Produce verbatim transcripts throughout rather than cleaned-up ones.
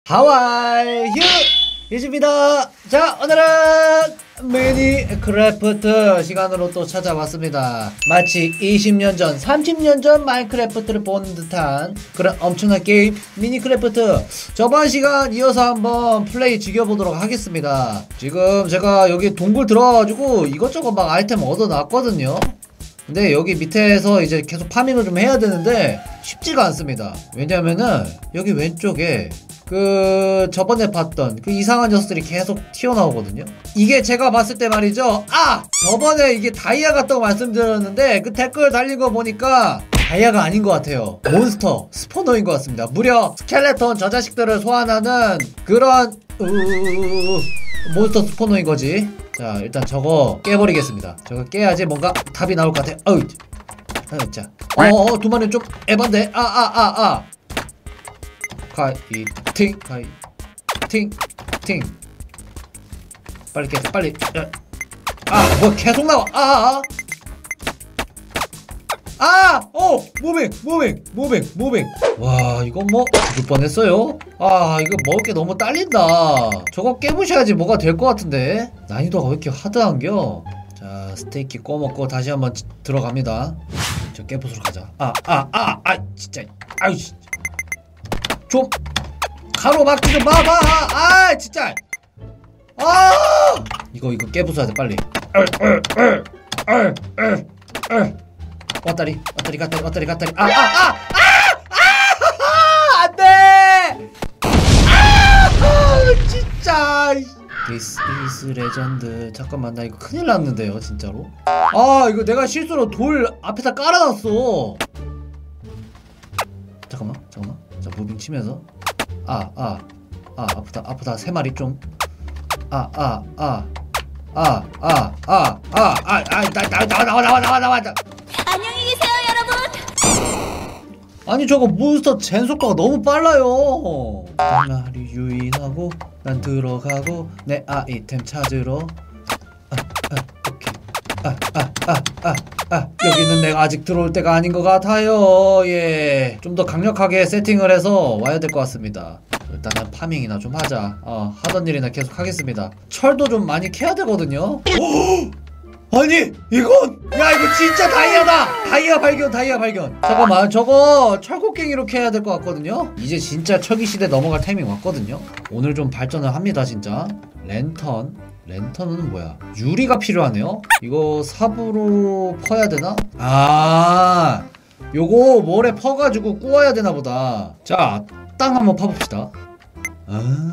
하와이 휴 이즈입니다. 자, 오늘은 미니크래프트 시간으로 또 찾아왔습니다. 마치 이십 년 전, 삼십 년 전 마인크래프트를 본 듯한 그런 엄청난 게임 미니크래프트. 저번 시간 이어서 한번 플레이 즐겨보도록 하겠습니다. 지금 제가 여기 동굴 들어가가지고 이것저것 막 아이템 얻어놨거든요. 근데 여기 밑에서 이제 계속 파밍을 좀 해야 되는데 쉽지가 않습니다. 왜냐면은 여기 왼쪽에 그 저번에 봤던 그 이상한 녀석들이 계속 튀어나오거든요. 이게 제가 봤을 때 말이죠, 아! 저번에 이게 다이아 같다고 말씀드렸는데 그 댓글 달린 거 보니까 다이아가 아닌 것 같아요. 몬스터 스포너인 것 같습니다. 무려 스켈레톤 저 자식들을 소환하는 그런 으으으으 몬스터 스포너인 거지. 자, 일단 저거 깨버리겠습니다. 저거 깨야지 뭔가 답이 나올 것 같아. 어우, 아유, 자, 어어, 두 마리는 좀 에반데. 아, 아, 아, 아. 가이팅, 가이팅, 팅. 빨리 깨, 빨리. 아, 뭐 계속 나와. 아, 아, 아. 아! 어! 무빙! 무빙! 무빙! 무빙! 와, 이거 뭐 죽을 뻔했어요. 아, 이거 먹을 게 너무 딸린다. 저거 깨부셔야지 뭐가 될 것 같은데. 난이도가 왜 이렇게 하드한겨? 자, 스테이키 꺼먹고 다시 한번 들어갑니다. 저 깨부수러 가자. 아, 아, 아, 아, 진짜. 아유, 진짜. 좀 가로막기 좀 봐봐. 아, 진짜. 아! 이거 이거 깨부숴야 돼, 빨리. 왔다리 왔다리 갔다리 왔다리 갔다리. 아, 아, 아, 아, 아, 안돼. 아, 진짜. This is legend. 잠깐만, 나 이거 큰일 났는데요, 진짜로. 아, 이거 내가 실수로 돌 앞에다 깔아놨어. 잠깐만, 잠깐만. 자, 무빙 치면서. 아, 아, 아, 아프다, 아프다. 세 마리 좀. 아, 아, 아, 아, 아, 아, 아, 아, 아, 나, 나, 나와, 나와, 나와, 나와, 나와. 안녕히 계세요, 여러분. 아니, 저거 몬스터 젠 속도가 너무 빨라요. 한 마리 유인하고 난 들어가고 내 아이템 찾으러. 아, 아, 오케이. 아, 아, 아, 아, 아. 여기는 내가 아직 들어올 때가 아닌 것 같아요. 예, 좀 더 강력하게 세팅을 해서 와야 될 것 같습니다. 일단은 파밍이나 좀 하자. 어, 하던 일이나 계속 하겠습니다. 철도 좀 많이 캐야 되거든요. 아니, 이건! 야, 이거 진짜 다이아다! 다이아 발견, 다이아 발견. 잠깐만, 저거 철곡갱이로 캐야 될 것 같거든요. 이제 진짜 철기시대 넘어갈 타이밍 왔거든요. 오늘 좀 발전을 합니다, 진짜. 랜턴. 랜턴은 뭐야? 유리가 필요하네요? 이거 삽으로 퍼야 되나? 아, 요거 모래 퍼가지고 구워야 되나 보다. 자, 땅 한번 파봅시다. 아,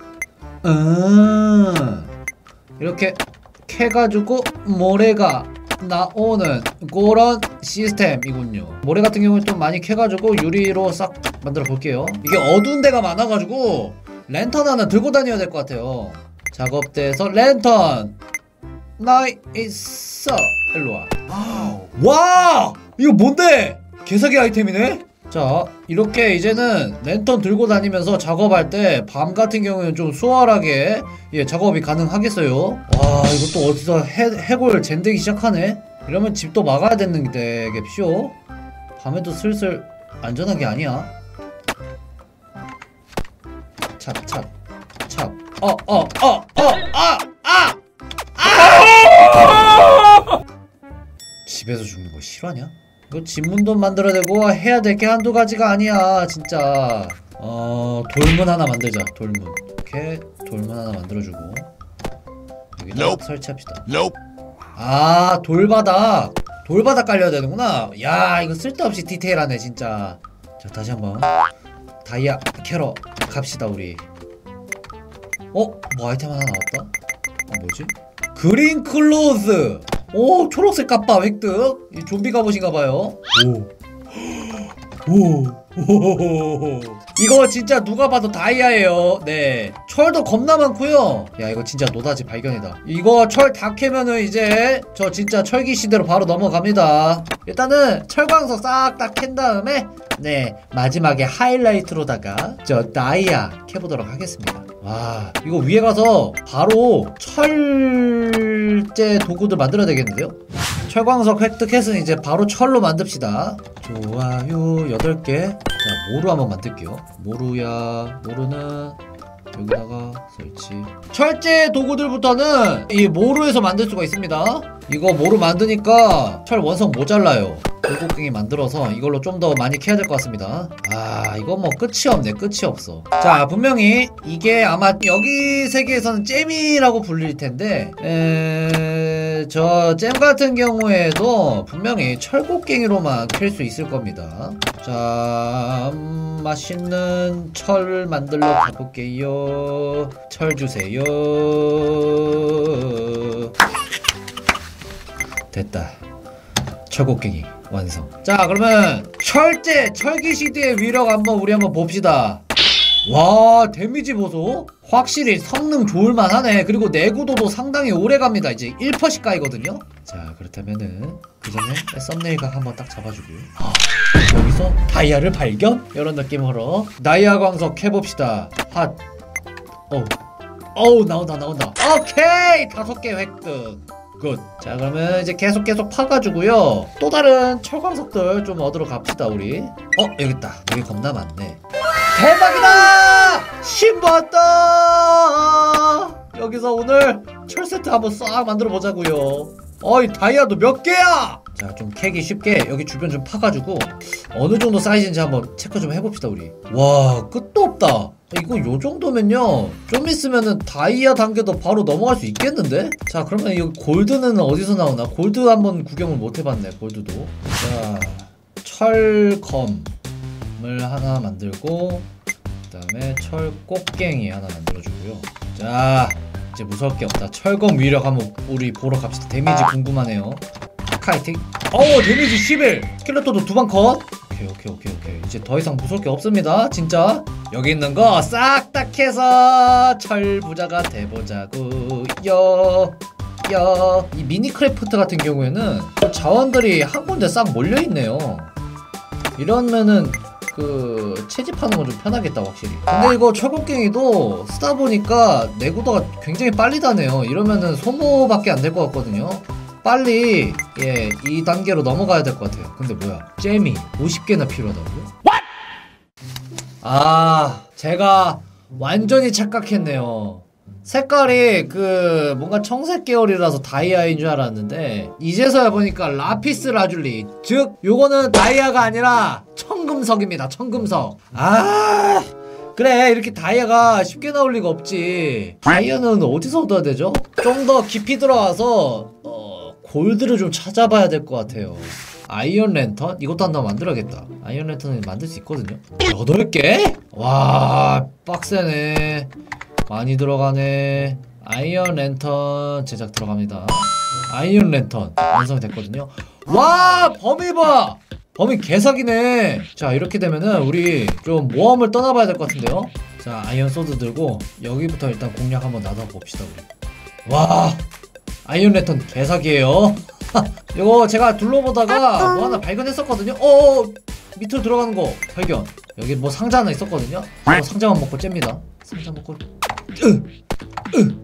아, 이렇게 캐가지고 모래가 나오는 그런 시스템이군요. 모래 같은 경우는 좀 많이 캐가지고 유리로 싹 만들어 볼게요. 이게 어두운 데가 많아가지고 랜턴 하나 들고 다녀야 될 것 같아요. 작업대에서 랜턴 나이스. 일로와. 와, 이거 뭔데? 개사기 아이템이네? 자, 이렇게 이제는 랜턴 들고 다니면서 작업할 때 밤 같은 경우에는 좀 수월하게, 예, 작업이 가능하겠어요. 와, 이것도 어디서 해, 해골 젠되기 시작하네? 이러면 집도 막아야 되는 데겠쇼? 밤에도 슬슬 안전한 게 아니야. 찹, 찹, 찹. 어, 어, 어, 어, 아, 아! 아! 집에서 죽는 거 싫어하냐? 이거 집문도 만들어내고 해야 될 게 한두 가지가 아니야, 진짜. 어, 돌문 하나 만들자, 돌문. 이렇게 돌문 하나 만들어주고 여기다 nope. 설치합시다. nope. 아, 돌바닥. 돌바닥 깔려야 되는구나. 야, 이거 쓸데없이 디테일하네, 진짜. 자, 다시 한번 다이아 캐러 갑시다, 우리. 어? 뭐 아이템 하나 나왔다? 뭐지? 그린 클로즈! 오, 초록색 갑바 획득. 이 좀비 갑옷인가봐요. 오. 오. 오. 이거 진짜 누가 봐도 다이아예요. 네, 철도 겁나 많고요. 야, 이거 진짜 노다지 발견이다. 이거 철 다 캐면은 이제 저 진짜 철기 시대로 바로 넘어갑니다. 일단은 철광석 싹 다 캔 다음에, 네, 마지막에 하이라이트로다가 저 다이아 캐보도록 하겠습니다. 와, 이거 위에 가서 바로 철제 도구들 만들어야 되겠는데요? 철광석 획득했으니 이제 바로 철로 만듭시다. 좋아요. 여덟 개. 자, 모루 한번 만들게요. 모루야. 모루는 여기다가 설치. 철제 도구들부터는 이 모루에서 만들 수가 있습니다. 이거 모루 만드니까 철 원석 모자라요. 돌고갱이 만들어서 이걸로 좀 더 많이 캐야 될 것 같습니다. 아, 이거 뭐 끝이 없네. 끝이 없어. 자, 분명히 이게 아마 여기 세계에서는 잼이라고 불릴 텐데, 에... 저 잼 같은 경우에도 분명히 철곡갱이로만 캘 수 있을 겁니다. 자, 음, 맛있는 철 만들러 가볼게요. 철 주세요. 됐다. 철곡갱이 완성. 자, 그러면 철제 철기 시대의 위력 한번 우리 한번 봅시다. 와, 데미지 보소. 확실히 성능 좋을만 하네. 그리고 내구도도 상당히 오래갑니다. 이제 일 퍼센트씩 까이거든요. 자, 그렇다면은 그 전에 썸네일각 한번 딱 잡아주고요. 아, 여기서 다이아를 발견? 이런 느낌으로 다이아 광석 캐봅시다. 핫. 어우 어우, 나온다 나온다. 오케이, 다섯 개 획득. 굿. 자, 그러면 이제 계속 계속 파가지고요, 또 다른 철광석들 좀 얻으러 갑시다 우리. 어, 여기 있다. 여기 겁나 많네. 대박이다! 신봤다! 여기서 오늘 철세트 한번 싹 만들어 보자고요. 어이, 다이아도 몇 개야! 자, 좀 캐기 쉽게 여기 주변 좀 파가지고 어느 정도 사이즈인지 한번 체크 좀 해봅시다 우리. 와, 끝도 없다. 이거 요 정도면요, 좀 있으면은 다이아 단계도 바로 넘어갈 수 있겠는데? 자, 그러면 여기 골드는 어디서 나오나? 골드 한번 구경을 못 해봤네. 골드도. 자, 철검을 하나 만들고, 그 다음에 철꽃갱이 하나 만들어주고요. 자, 이제 무서울 게 없다. 철검 위력 한번 우리 보러 갑시다. 데미지 궁금하네요. 카이팅. 어우, 데미지 십일. 스켈레토도 두 방 컷. 오케이 오케이 오케이 오케이. 이제 더 이상 무서울 게 없습니다. 진짜 여기 있는 거 싹 다 캐서 철 부자가 돼보자고요. 요. 이 미니크래프트 같은 경우에는 자원들이 한 군데 싹 몰려있네요. 이러면은 그 채집하는 건 좀 편하겠다 확실히. 근데 이거 철곡갱이도 쓰다 보니까 내구도가 굉장히 빨리 다네요. 이러면은 소모밖에 안 될 것 같거든요. 빨리 예, 이 단계로 넘어가야 될 것 같아요. 근데 뭐야, 잼이 오십 개나 필요하다고요? What? 아, 제가 완전히 착각했네요. 색깔이 그 뭔가 청색 계열이라서 다이아인 줄 알았는데 이제서야 보니까 라피스 라줄리, 즉 요거는 다이아가 아니라 청금석입니다. 청금석. 아, 그래, 이렇게 다이아가 쉽게 나올 리가 없지. 다이아는 어디서 얻어야 되죠? 좀 더 깊이 들어와서 어, 골드를 좀 찾아봐야 될 것 같아요. 아이언 랜턴? 이것도 한번 만들어야겠다. 아이언 랜턴은 만들 수 있거든요. 여덟 개? 와, 빡세네. 많이 들어가네. 아이언 랜턴 제작 들어갑니다. 아이언 랜턴 완성이 됐거든요. 와, 범위 봐! 범위 개사기네. 자, 이렇게 되면은 우리 좀 모험을 떠나봐야 될 것 같은데요. 자, 아이언 소드 들고 여기부터 일단 공략 한번 나눠봅시다 우리. 와, 아이언 랜턴 개사기예요. 이거 제가 둘러보다가 뭐 하나 발견했었거든요. 어, 밑으로 들어가는 거 발견. 여기 뭐 상자 하나 있었거든요. 이거 상자만 먹고 잽니다. 상자 먹고. 으, 으.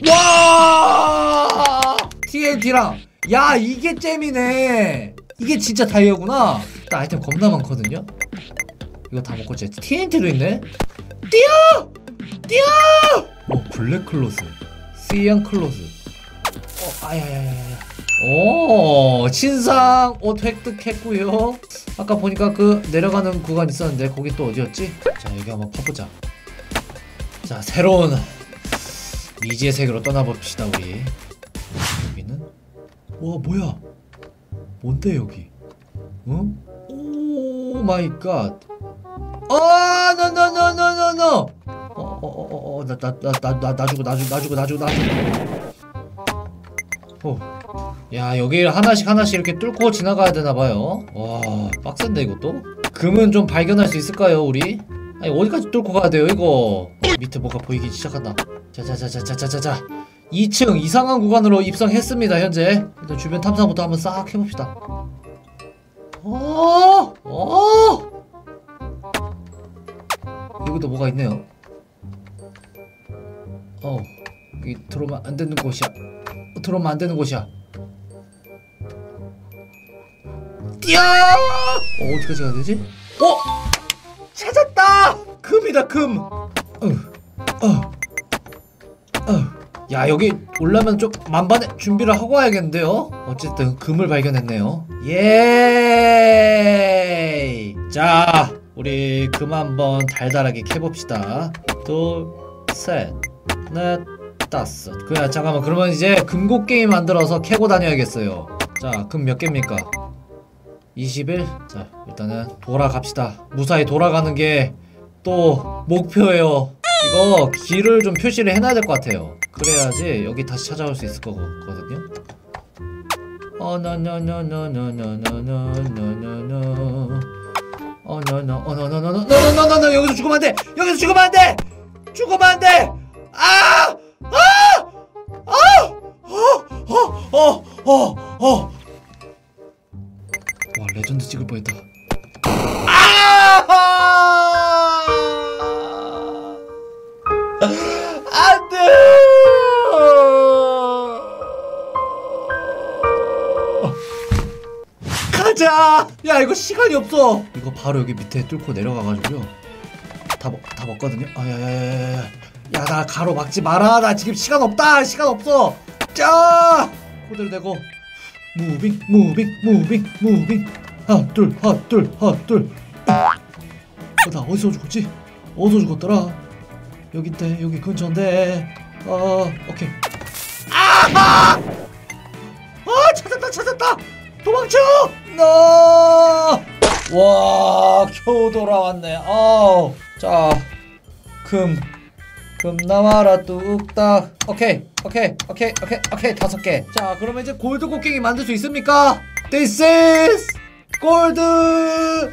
와! 티엔티랑. 야, 이게 잼이네. 이게 진짜 다이아구나. 일단 아이템 겁나 많거든요. 이거 다 먹고 제 티엔티도 있네. 뛰어! 뛰어! 어, 블랙 클로스, 시안 클로스. 어, 아야야야야. 오, 신상 옷 획득했고요. 아까 보니까 그 내려가는 구간 있었는데 거기 또 어디였지? 자, 여기 한번 파보자. 자, 새로운 미지의 세계로 떠나봅시다 우리. 여기는? 와, 뭐야? 뭔데 여기? 응? 오 마이 갓. 아, 노노노노노노. 어어어어, 나 나 나 나 놔주고 놔주고 놔주고 놔주고 놔주고. 어. 야, 여기를 하나씩 하나씩 이렇게 뚫고 지나가야 되나봐요. 와, 빡센데 이것도? 금은 좀 발견할 수 있을까요 우리? 아니, 어디까지 뚫고 가야 돼요 이거? 어, 밑에 뭐가 보이기 시작한다. 자자자자자자자자, 이 층 이상한 구간으로 입성했습니다 현재. 일단 주변 탐사부터 한번 싹 해봅시다. 어, 어. 여기도 뭐가 있네요. 어, 여기 들어오면 안 되는 곳이야. 어, 들어오면 안 되는 곳이야. 이야! 어, 어디까지 가야 되지? 어! 찾았다! 금이다, 금! 어, 어, 어. 야, 여기 올라면 좀 만반의 준비를 하고 와야겠는데요? 어쨌든 금을 발견했네요. 예! 자, 우리 금 한번 달달하게 캐봅시다. 둘, 셋, 넷, 다섯. 그래, 잠깐만. 그러면 이제 금고 게임 만들어서 캐고 다녀야겠어요. 자, 금 몇 개입니까? 이십일. 자, 일단은 돌아갑시다. 무사히 돌아가는 게 또 목표예요. 이거 길을 좀 표시를 해놔야 될 것 같아요. 그래야지 여기 다시 찾아올 수 있을 거거든요. 어너너너너너너너너너너 어너너어너너너너너너너너 여기서 죽으면 안 돼. 여기서 죽으면 안 돼. 죽으면 안 돼. 아! 아! 아! 어어어어어 와, 레전드 찍을 뻔했다. 아! 안 돼! 가자! 야, 이거 시간이 없어! 이거 바로 여기 밑에 뚫고 내려가가지고요. 다, 먹, 다 먹거든요? 아, 야, 야, 야, 야. 야, 나 가로막지 마라. 나 지금 시간 없다! 시간 없어! 자! 코드를 대고. 무빙, 무빙, 무빙, 무빙. 하나, 둘, 하나, 둘, 하나, 둘. 어, 나 어디서 죽었지? 어디서 죽었더라? 여기 있대. 여기 근처인데. 어, 오케이. 아하! 아, 찾았다, 찾았다! 도망쳐! 너! 와, 겨우 돌아왔네. 어. 자, 금. 금 나와라, 뚝딱. 오케이, 오케이, 오케이, 오케이, 오케이. 다섯 개. 자, 그러면 이제 골드 곡괭이 만들 수 있습니까? This is 골드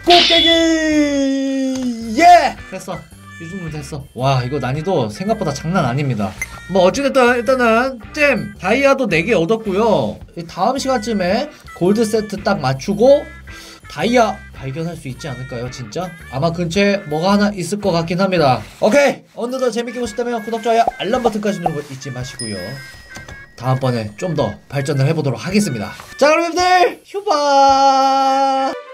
곡괭이! 예! 됐어. 이 정도면 됐어. 와, 이거 난이도 생각보다 장난 아닙니다. 뭐 어찌됐든 일단은 잼 다이아도 네 개 얻었고요. 다음 시간쯤에 골드 세트 딱 맞추고 다이아 발견할 수 있지 않을까요? 진짜? 아마 근처에 뭐가 하나 있을 것 같긴 합니다. 오케이! 오늘도 재밌게 보셨다면 구독, 좋아요, 알람 버튼까지 누르는 거 잊지 마시고요. 다음번에 좀 더 발전을 해보도록 하겠습니다. 자, 그럼 여러분들 휴바.